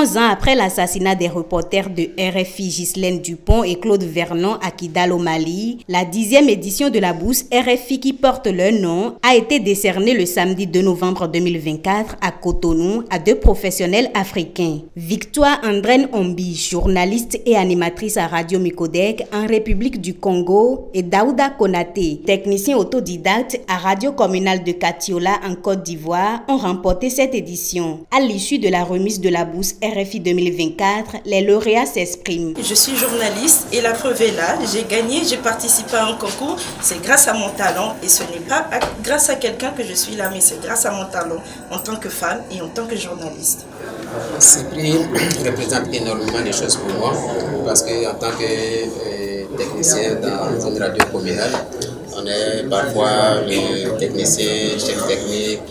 11 ans après l'assassinat des reporters de RFI Ghislaine Dupont et Claude Vernon à Kidal au Mali, la 10e édition de la bourse RFI qui porte leur nom a été décernée le samedi 2 novembre 2024 à Cotonou à 2 professionnels africains. Victoire Andrène Ombi, journaliste et animatrice à Radio Micodec en République du Congo, et Daouda Konaté, technicien autodidacte à Radio Communale de Katiola en Côte d'Ivoire, ont remporté cette édition. À l'issue de la remise de la bourse RFI 2024, les lauréats s'expriment. Je suis journaliste et la preuve est là. J'ai gagné, j'ai participé à un concours. C'est grâce à mon talent et ce n'est pas grâce à quelqu'un que je suis là, mais c'est grâce à mon talent en tant que femme et en tant que journaliste. Ce prix représente énormément de choses pour moi parce qu'en tant que technicien dans une radio communale, on est parfois le technicien, chef technique,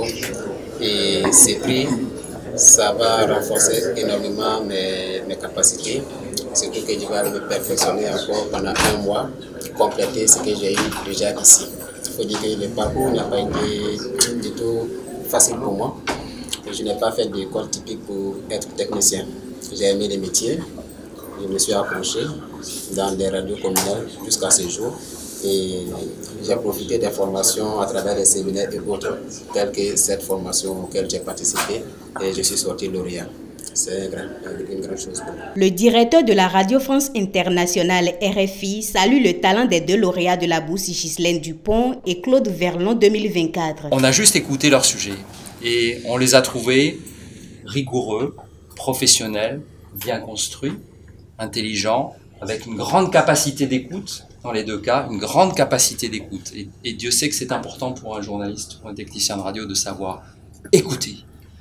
et ces prix, ça va renforcer énormément mes capacités. Surtout que je vais me perfectionner encore pendant 1 mois, compléter ce que j'ai eu déjà ici. Il faut dire que le parcours n'a pas été du tout facile pour moi. Je n'ai pas fait d'école typique pour être technicien. J'ai aimé les métiers. Je me suis accroché dans des radios communales jusqu'à ce jour. Et j'ai profité des formations à travers les séminaires et autres, telles que cette formation auquel j'ai participé et je suis sorti lauréat. C'est une grande chose pour moi. Le directeur de la Radio France Internationale RFI salue le talent des 2 lauréats de la bourse Ghislaine Dupont et Claude Vernon 2024. On a juste écouté leur sujet et on les a trouvés rigoureux, professionnels, bien construits, intelligents, avec une grande capacité d'écoute. Dans les 2 cas, une grande capacité d'écoute. Et Dieu sait que c'est important pour un journaliste, pour un technicien de radio, de savoir écouter.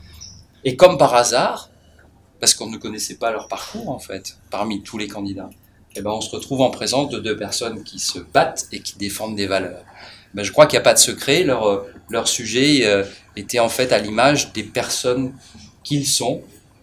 Et comme par hasard, parce qu'on ne connaissait pas leur parcours en fait, parmi tous les candidats, eh ben on se retrouve en présence de 2 personnes qui se battent et qui défendent des valeurs. Ben je crois qu'il n'y a pas de secret, leur sujet était en fait à l'image des personnes qu'ils sont.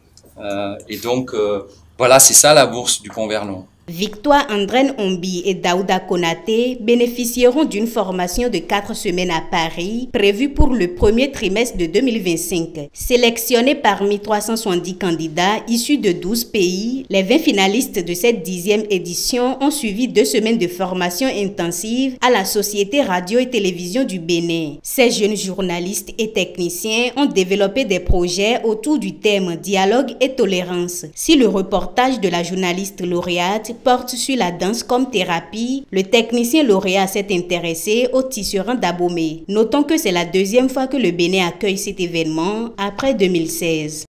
Et donc, voilà, c'est ça la bourse du Pont Vernon. Victoire Andrène Ombi et Daouda Konaté bénéficieront d'une formation de 4 semaines à Paris, prévue pour le premier trimestre de 2025. Sélectionnés parmi 370 candidats issus de 12 pays, les 20 finalistes de cette 10e édition ont suivi 2 semaines de formation intensive à la Société Radio et Télévision du Bénin. Ces jeunes journalistes et techniciens ont développé des projets autour du thème dialogue et tolérance. Si le reportage de la journaliste lauréate porte sur la danse comme thérapie, le technicien lauréat s'est intéressé au tisserand d'Abomey. Notons que c'est la 2e fois que le Bénin accueille cet événement après 2016.